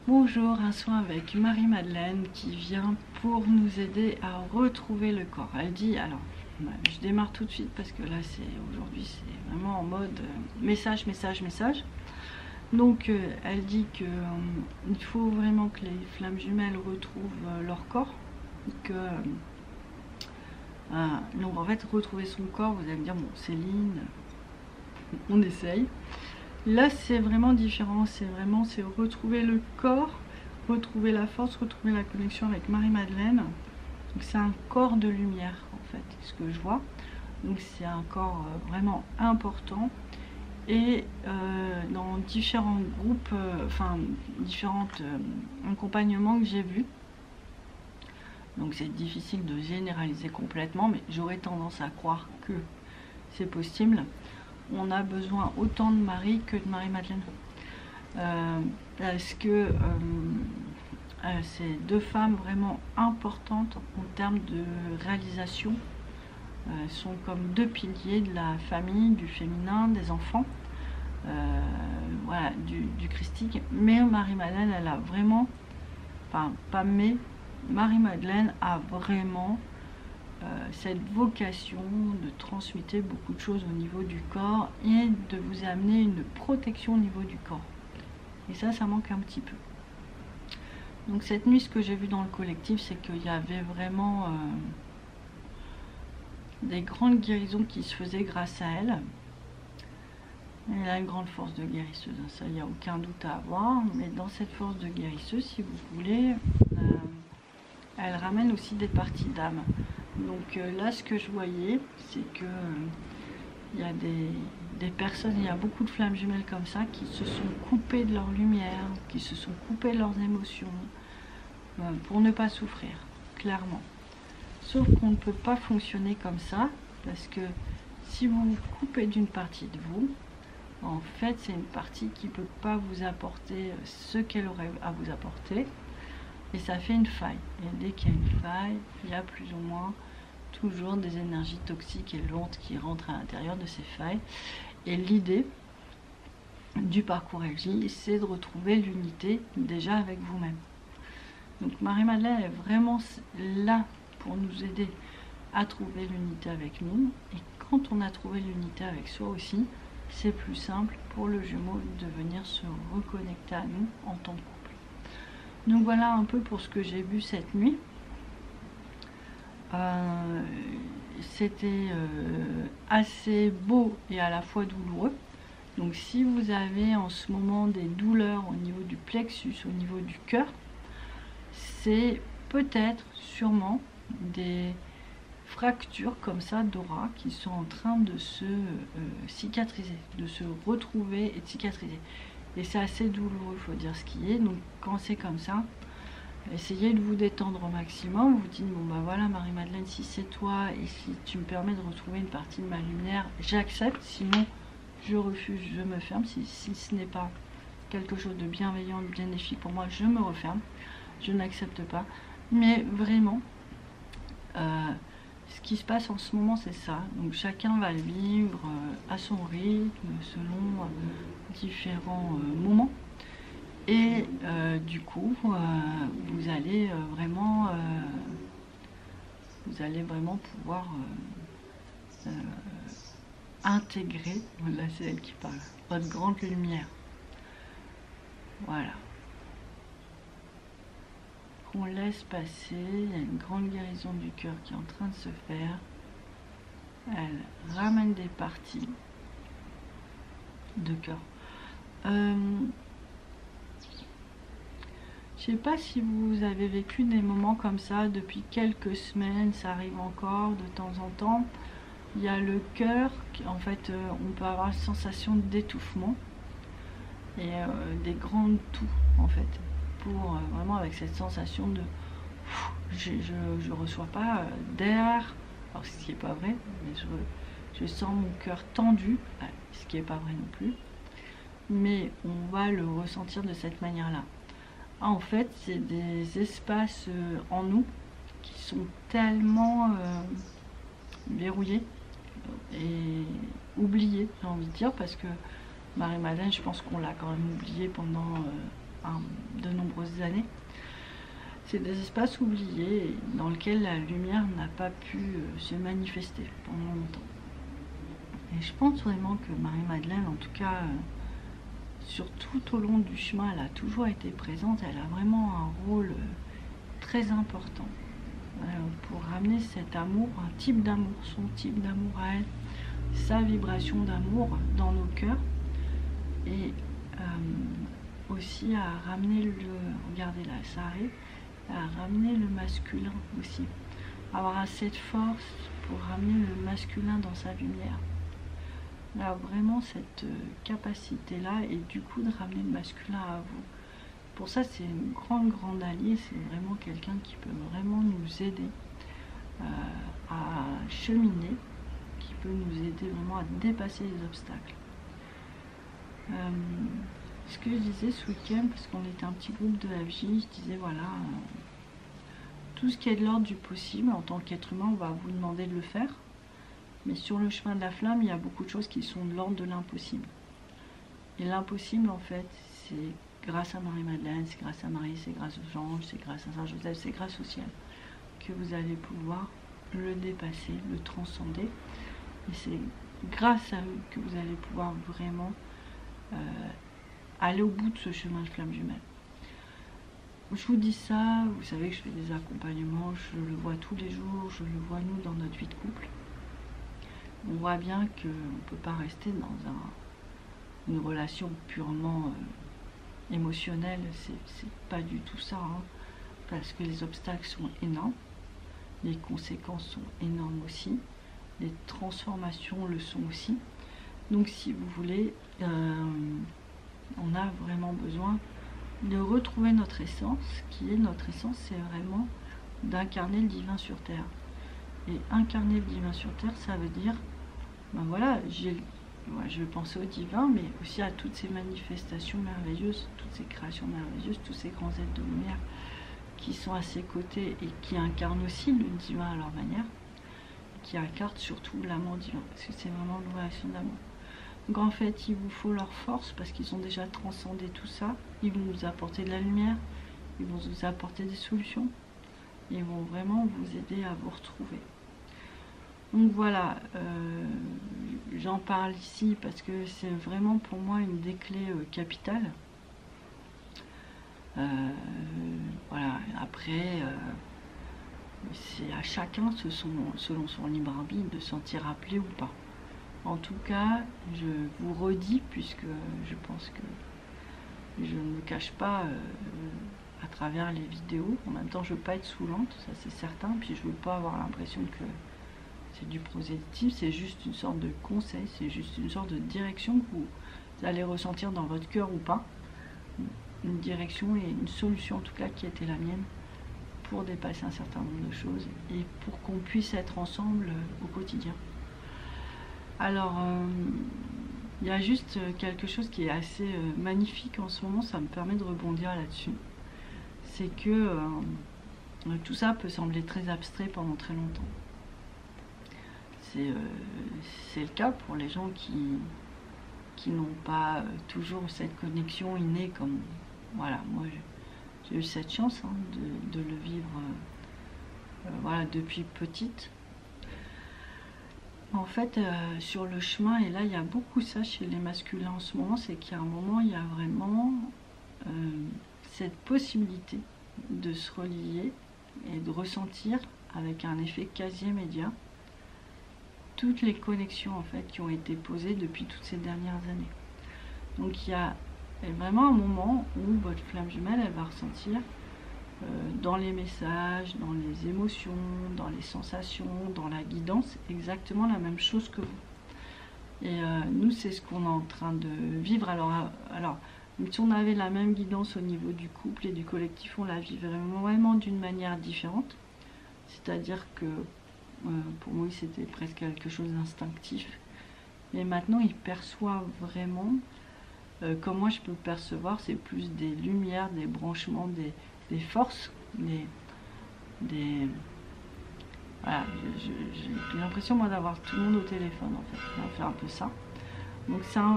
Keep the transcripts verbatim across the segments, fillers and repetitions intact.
Bonjour, un soin avec Marie-Madeleine qui vient pour nous aider à retrouver le corps. Elle dit, alors je démarre tout de suite parce que là c'est aujourd'hui c'est vraiment en mode euh, message, message, message. Donc euh, elle dit que euh, il faut vraiment que les flammes jumelles retrouvent euh, leur corps, que euh, donc en fait retrouver son corps, vous allez me dire bon Céline, on essaye. Là c'est vraiment différent, c'est vraiment c'est retrouver le corps, retrouver la force, retrouver la connexion avec Marie-Madeleine. Donc c'est un corps de lumière en fait, ce que je vois. Donc c'est un corps euh, vraiment important. Et euh, dans différents groupes, euh, enfin différents euh, accompagnements que j'ai vus. Donc c'est difficile de généraliser complètement, mais j'aurais tendance à croire que c'est possible. On a besoin autant de Marie que de Marie-Madeleine. Euh, parce que euh, euh, c'est deux femmes vraiment importantes en termes de réalisation. Euh, elles sont comme deux piliers de la famille, du féminin, des enfants, euh, voilà, du, du christique. Mais Marie-Madeleine, elle a vraiment, enfin pas mais, Marie-Madeleine a vraiment Euh, cette vocation de transmuter beaucoup de choses au niveau du corps et de vous amener une protection au niveau du corps. Et ça, ça manque un petit peu. Donc cette nuit, ce que j'ai vu dans le collectif, c'est qu'il y avait vraiment euh, des grandes guérisons qui se faisaient grâce à elle. Elle a une grande force de guérisseuse, ça, il n'y a aucun doute à avoir. Mais dans cette force de guérisseuse, si vous voulez, euh, elle ramène aussi des parties d'âme. Donc euh, là, ce que je voyais, c'est que il euh, y a des, des personnes, il y a beaucoup de flammes jumelles comme ça qui se sont coupées de leur lumière, qui se sont coupées de leurs émotions euh, pour ne pas souffrir, clairement. Sauf qu'on ne peut pas fonctionner comme ça, parce que si vous vous coupez d'une partie de vous, en fait, c'est une partie qui ne peut pas vous apporter ce qu'elle aurait à vous apporter. Et ça fait une faille. Et dès qu'il y a une faille, il y a plus ou moins toujours des énergies toxiques et lourdes qui rentrent à l'intérieur de ces failles. Et l'idée du parcours L J, c'est de retrouver l'unité déjà avec vous-même. Donc Marie-Madeleine est vraiment là pour nous aider à trouver l'unité avec nous. Et quand on a trouvé l'unité avec soi aussi, c'est plus simple pour le jumeau de venir se reconnecter à nous en tant que couple. Donc voilà un peu pour ce que j'ai vu cette nuit. Euh, C'était euh, assez beau et à la fois douloureux. Donc si vous avez en ce moment des douleurs au niveau du plexus, au niveau du cœur, c'est peut-être sûrement des fractures comme ça d'aura qui sont en train de se euh, cicatriser, de se retrouver et de cicatriser. Et c'est assez douloureux, il faut dire ce qui est. Donc quand c'est comme ça, essayez de vous détendre au maximum. Vous dites, bon bah voilà Marie-Madeleine, si c'est toi et si tu me permets de retrouver une partie de ma lumière, j'accepte. Sinon, je refuse, je me ferme. Si, si ce n'est pas quelque chose de bienveillant, de bénéfique pour moi, je me referme. Je n'accepte pas. Mais vraiment, euh, ce qui se passe en ce moment, c'est ça. Donc chacun va le vivre euh, à son rythme, selon euh, différents euh, moments. Et euh, du coup, euh, vous allez euh, vraiment, euh, vous allez vraiment pouvoir euh, euh, intégrer, là c'est elle qui parle, votre grande lumière. Voilà. On laisse passer, il y a une grande guérison du cœur qui est en train de se faire. Elle ramène des parties de cœur. Euh, Je sais pas si vous avez vécu des moments comme ça depuis quelques semaines, ça arrive encore de temps en temps. Il y a le cœur, en fait, euh, on peut avoir une sensation d'étouffement et euh, des grandes toux, en fait, pour euh, vraiment avec cette sensation de je, je, je reçois pas euh, d'air, alors ce qui n'est pas vrai, mais je, je sens mon cœur tendu, ce qui n'est pas vrai non plus, mais on va le ressentir de cette manière-là. Ah, en fait, c'est des espaces euh, en nous qui sont tellement euh, verrouillés et oubliés, j'ai envie de dire, parce que Marie-Madeleine, je pense qu'on l'a quand même oublié pendant euh, un, de nombreuses années. C'est des espaces oubliés dans lesquels la lumière n'a pas pu euh, se manifester pendant longtemps. Et je pense vraiment que Marie-Madeleine, en tout cas, euh, sur tout au long du chemin, elle a toujours été présente. Elle a vraiment un rôle euh, très important euh, pour ramener cet amour, un type d'amour, son type d'amour à elle, sa vibration d'amour dans nos cœurs. Et euh, aussi à ramener le... Regardez là, ça arrive. À ramener le masculin aussi, avoir assez de force pour ramener le masculin dans sa lumière. Là, vraiment cette capacité là, et du coup de ramener le masculin à vous. Pour ça, c'est une grande grande alliée, c'est vraiment quelqu'un qui peut vraiment nous aider euh, à cheminer, qui peut nous aider vraiment à dépasser les obstacles. Euh, Ce que je disais ce week-end, parce qu'on était un petit groupe de F J, je disais voilà, euh, tout ce qui est de l'ordre du possible, en tant qu'être humain, on va vous demander de le faire. Mais sur le chemin de la flamme, il y a beaucoup de choses qui sont de l'ordre de l'impossible. Et l'impossible, en fait, c'est grâce à Marie-Madeleine, c'est grâce à Marie, c'est grâce aux anges, c'est grâce à Saint-Joseph, c'est grâce au ciel que vous allez pouvoir le dépasser, le transcender. Et c'est grâce à eux que vous allez pouvoir vraiment euh, aller au bout de ce chemin de flamme jumelle. Je vous dis ça, vous savez que je fais des accompagnements, je le vois tous les jours, je le vois nous dans notre vie de couple. On voit bien qu'on ne peut pas rester dans un, une relation purement euh, émotionnelle, c'est pas du tout ça, hein, parce que les obstacles sont énormes, les conséquences sont énormes aussi, les transformations le sont aussi. Donc si vous voulez, euh, on a vraiment besoin de retrouver notre essence. Qui est notre essence, c'est vraiment d'incarner le divin sur terre. Et incarner le divin sur terre, ça veut dire, ben voilà, j'ai, ouais, je vais penser au divin, mais aussi à toutes ces manifestations merveilleuses, toutes ces créations merveilleuses, tous ces grands êtres de lumière qui sont à ses côtés et qui incarnent aussi le divin à leur manière, qui incarnent surtout l'amour divin, parce que c'est vraiment une relation d'amour. Donc en fait, il vous faut leur force parce qu'ils ont déjà transcendé tout ça. Ils vont vous apporter de la lumière, ils vont vous apporter des solutions. Ils vont vraiment vous aider à vous retrouver. Donc voilà, euh, j'en parle ici parce que c'est vraiment pour moi une des clés euh, capitales. Euh, voilà, après, euh, c'est à chacun ce sont, selon son libre arbitre de s'en sentir appelé ou pas. En tout cas, je vous redis, puisque je pense que je ne me cache pas euh, à travers les vidéos. En même temps, je ne veux pas être saoulante, ça c'est certain. Puis je ne veux pas avoir l'impression que c'est du prosélytisme. C'est juste une sorte de conseil, c'est juste une sorte de direction que vous allez ressentir dans votre cœur ou pas. Une direction et une solution en tout cas qui était la mienne pour dépasser un certain nombre de choses et pour qu'on puisse être ensemble au quotidien. Alors, euh, il y a juste quelque chose qui est assez euh, magnifique en ce moment, ça me permet de rebondir là-dessus. C'est que euh, tout ça peut sembler très abstrait pendant très longtemps. C'est euh, le cas pour les gens qui, qui n'ont pas euh, toujours cette connexion innée comme... Voilà, moi j'ai eu cette chance hein, de, de le vivre euh, euh, voilà, depuis petite. En fait, euh, sur le chemin, et là il y a beaucoup ça chez les masculins en ce moment, c'est qu'à un moment il y a vraiment euh, cette possibilité de se relier et de ressentir avec un effet quasi immédiat toutes les connexions en fait qui ont été posées depuis toutes ces dernières années. Donc il y a vraiment un moment où votre flamme jumelle elle va ressentir euh, dans les messages, dans les émotions, dans les sensations, dans la guidance, exactement la même chose que vous. Et euh, nous c'est ce qu'on est en train de vivre. Alors, alors si on avait la même guidance au niveau du couple et du collectif, on la vivrait vraiment d'une manière différente. C'est-à-dire que euh, pour moi c'était presque quelque chose d'instinctif. Mais maintenant il perçoit vraiment euh, comme moi je peux percevoir, c'est plus des lumières, des branchements, des, des forces, des... des voilà, j'ai l'impression moi d'avoir tout le monde au téléphone en fait, on va faire un peu ça. Donc c'est un,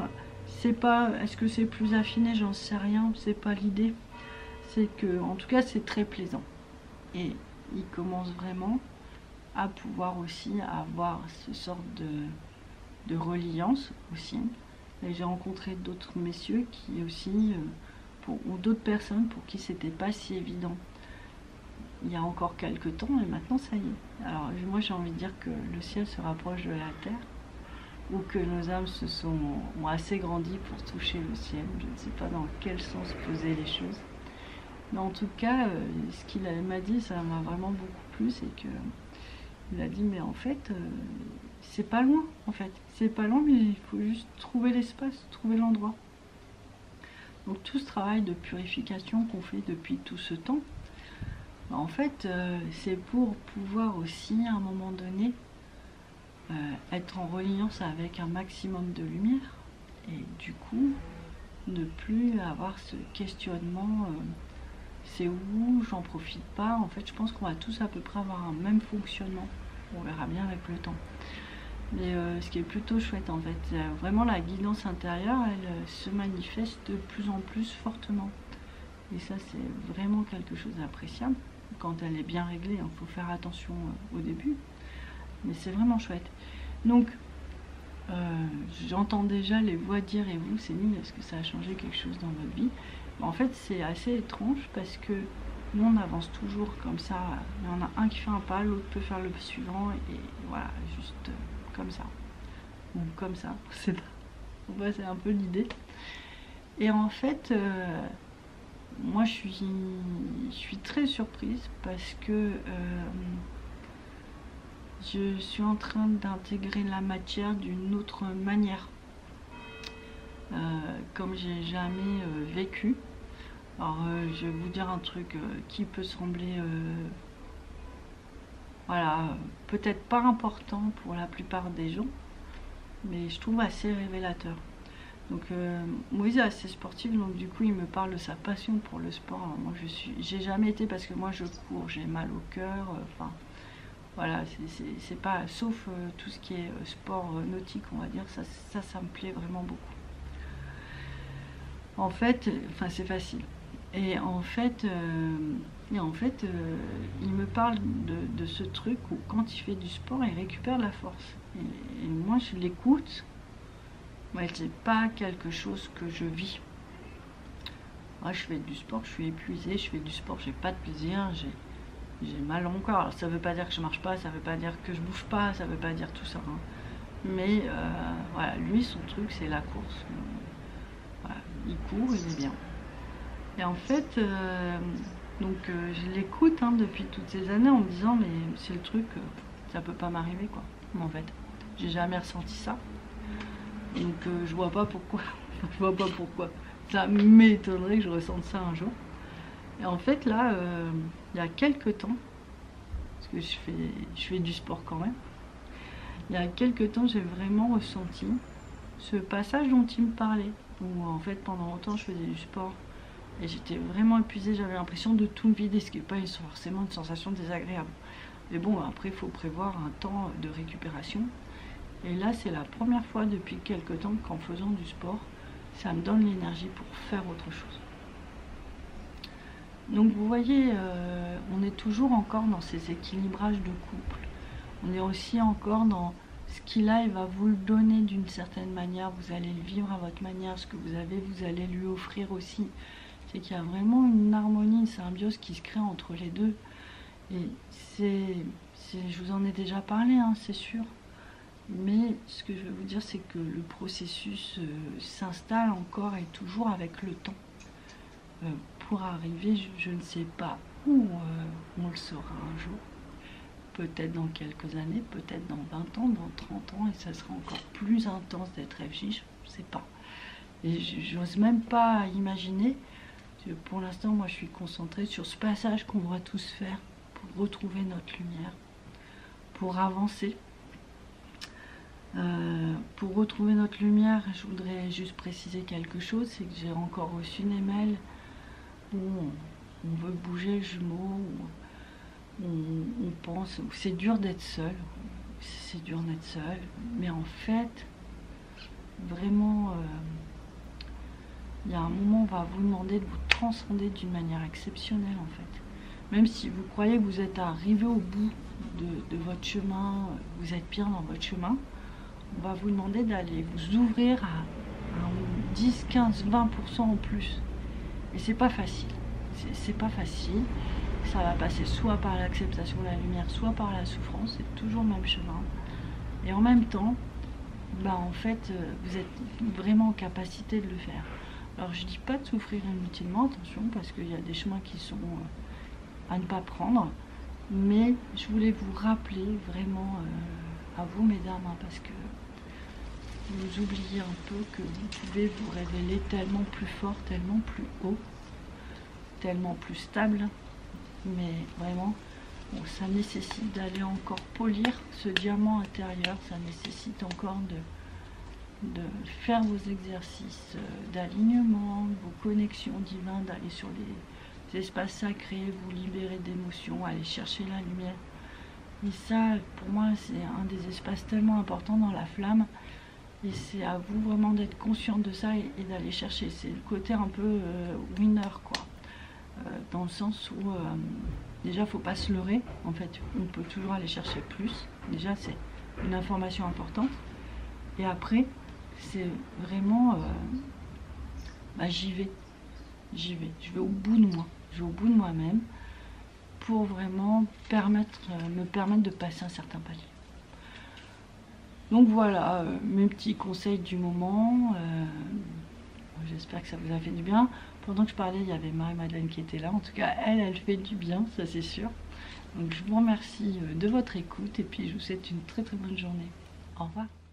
c'est pas, est-ce que c'est plus affiné, j'en sais rien, c'est pas l'idée. C'est que, en tout cas, c'est très plaisant. Et il commence vraiment à pouvoir aussi avoir ce sort de, de reliance aussi. Et j'ai rencontré d'autres messieurs qui aussi, euh, pour, ou d'autres personnes pour qui c'était pas si évident il y a encore quelques temps, et maintenant ça y est. Alors moi j'ai envie de dire que le ciel se rapproche de la terre, ou que nos âmes se sont ont assez grandi pour toucher le ciel. Je ne sais pas dans quel sens poser les choses, mais en tout cas euh, ce qu'il m'a dit, ça m'a vraiment beaucoup plu. C'est que il a dit mais en fait euh, c'est pas loin, en fait c'est pas loin, mais il faut juste trouver l'espace, trouver l'endroit. Donc tout ce travail de purification qu'on fait depuis tout ce temps, en fait euh, c'est pour pouvoir aussi à un moment donné euh, être en reliance avec un maximum de lumière, et du coup ne plus avoir ce questionnement euh, c'est où, j'en profite pas. En fait je pense qu'on va tous à peu près avoir un même fonctionnement, on verra bien avec le temps. Mais euh, ce qui est plutôt chouette en fait, euh, vraiment la guidance intérieure, elle euh, se manifeste de plus en plus fortement. Et ça c'est vraiment quelque chose d'appréciable. Quand elle est bien réglée, il faut faire attention euh, au début. Mais c'est vraiment chouette. Donc, euh, j'entends déjà les voix dire, et vous Céline, est-ce que ça a changé quelque chose dans votre vie? En fait c'est assez étrange parce que nous on avance toujours comme ça. Il y en a un qui fait un pas, l'autre peut faire le suivant, et voilà, juste euh, comme ça. Ou comme ça, c'est pas... c'est un peu l'idée. Et en fait, euh, moi je suis, je suis très surprise parce que euh, je suis en train d'intégrer la matière d'une autre manière, euh, comme j'ai jamais euh, vécu. Alors euh, je vais vous dire un truc euh, qui peut sembler euh, voilà, peut-être pas important pour la plupart des gens, mais je trouve assez révélateur. Donc euh, Moïse est assez sportif, donc du coup il me parle de sa passion pour le sport. Alors, moi je suis, j'ai jamais été, parce que moi je cours, j'ai mal au cœur, enfin euh, voilà, c'est pas, sauf euh, tout ce qui est euh, sport euh, nautique, on va dire, ça, ça ça me plaît vraiment beaucoup. En fait, enfin c'est facile. Et en fait, euh, et en fait euh, il me parle de, de ce truc où quand il fait du sport, il récupère de la force. Et, et moi je l'écoute. Moi, c'est pas quelque chose que je vis. Moi, je fais du sport, je suis épuisée, je fais du sport, j'ai pas de plaisir, j'ai mal au corps. Alors, ça veut pas dire que je marche pas, ça veut pas dire que je bouge pas, ça veut pas dire tout ça. Hein. Mais euh, voilà, lui, son truc, c'est la course. Voilà, il court, il est bien. Et en fait, euh, donc euh, je l'écoute hein, depuis toutes ces années en me disant, mais c'est le truc, euh, ça peut pas m'arriver quoi. Mais en fait, j'ai jamais ressenti ça. Donc euh, je vois pas pourquoi, je vois pas pourquoi. Ça m'étonnerait que je ressente ça un jour. Et en fait là, euh, il y a quelques temps, parce que je fais, je fais du sport quand même, il y a quelques temps j'ai vraiment ressenti ce passage dont il me parlait. Où en fait pendant longtemps je faisais du sport et j'étais vraiment épuisée, j'avais l'impression de tout me vider, ce qui n'est pas forcément une sensation désagréable. Mais bon, après il faut prévoir un temps de récupération. Et là, c'est la première fois depuis quelques temps qu'en faisant du sport, ça me donne l'énergie pour faire autre chose. Donc vous voyez, euh, on est toujours encore dans ces équilibrages de couple. On est aussi encore dans ce qu'il a, il va vous le donner d'une certaine manière, vous allez le vivre à votre manière, ce que vous avez, vous allez lui offrir aussi. C'est qu'il y a vraiment une harmonie, une symbiose qui se crée entre les deux. Et c'est, je vous en ai déjà parlé, hein, c'est sûr. Mais ce que je veux vous dire, c'est que le processus euh, s'installe encore et toujours avec le temps. Euh, pour arriver, je, je ne sais pas où euh, on le saura un jour. Peut-être dans quelques années, peut-être dans vingt ans, dans trente ans, et ça sera encore plus intense d'être F J, je ne sais pas. Et j'ose même pas imaginer. Pour l'instant, moi je suis concentrée sur ce passage qu'on doit tous faire pour retrouver notre lumière, pour avancer. Euh, pour retrouver notre lumière, je voudrais juste préciser quelque chose, c'est que j'ai encore reçu une email où on, on veut bouger le jumeau, où on, on pense, où c'est dur d'être seul, c'est dur d'être seul, mais en fait, vraiment, euh, il y a un moment où on va vous demander de vous transcender d'une manière exceptionnelle en fait. Même si vous croyez que vous êtes arrivé au bout de, de votre chemin, vous êtes bien dans votre chemin, on va vous demander d'aller vous ouvrir à, à dix, quinze, vingt pour cent en plus. Et c'est pas facile. C'est pas facile. Ça va passer soit par l'acceptation de la lumière, soit par la souffrance. C'est toujours le même chemin. Et en même temps, bah en fait, vous êtes vraiment en capacité de le faire. Alors je dis pas de souffrir inutilement, attention, parce qu'il y a des chemins qui sont à ne pas prendre. Mais je voulais vous rappeler vraiment euh, à vous, mesdames, hein, parce que vous oubliez un peu que vous pouvez vous révéler tellement plus fort, tellement plus haut, tellement plus stable. Mais vraiment, bon, ça nécessite d'aller encore polir ce diamant intérieur, ça nécessite encore de, de faire vos exercices d'alignement, vos connexions divines, d'aller sur les espaces sacrés, vous libérer d'émotions, aller chercher la lumière. Et ça, pour moi, c'est un des espaces tellement importants dans la flamme. Et c'est à vous vraiment d'être consciente de ça et, et d'aller chercher. C'est le côté un peu euh, winner, quoi. Euh, dans le sens où, euh, déjà, il ne faut pas se leurrer. En fait, on peut toujours aller chercher plus. Déjà, c'est une information importante. Et après, c'est vraiment, euh, bah, j'y vais. J'y vais. Je vais au bout de moi. Je vais au bout de moi-même pour vraiment permettre, euh, me permettre de passer un certain palier. Donc voilà, euh, mes petits conseils du moment. Euh, J'espère que ça vous a fait du bien. Pendant que je parlais, il y avait Marie-Madeleine qui était là. En tout cas, elle, elle fait du bien, ça c'est sûr. Donc je vous remercie de votre écoute et puis je vous souhaite une très très bonne journée. Au revoir.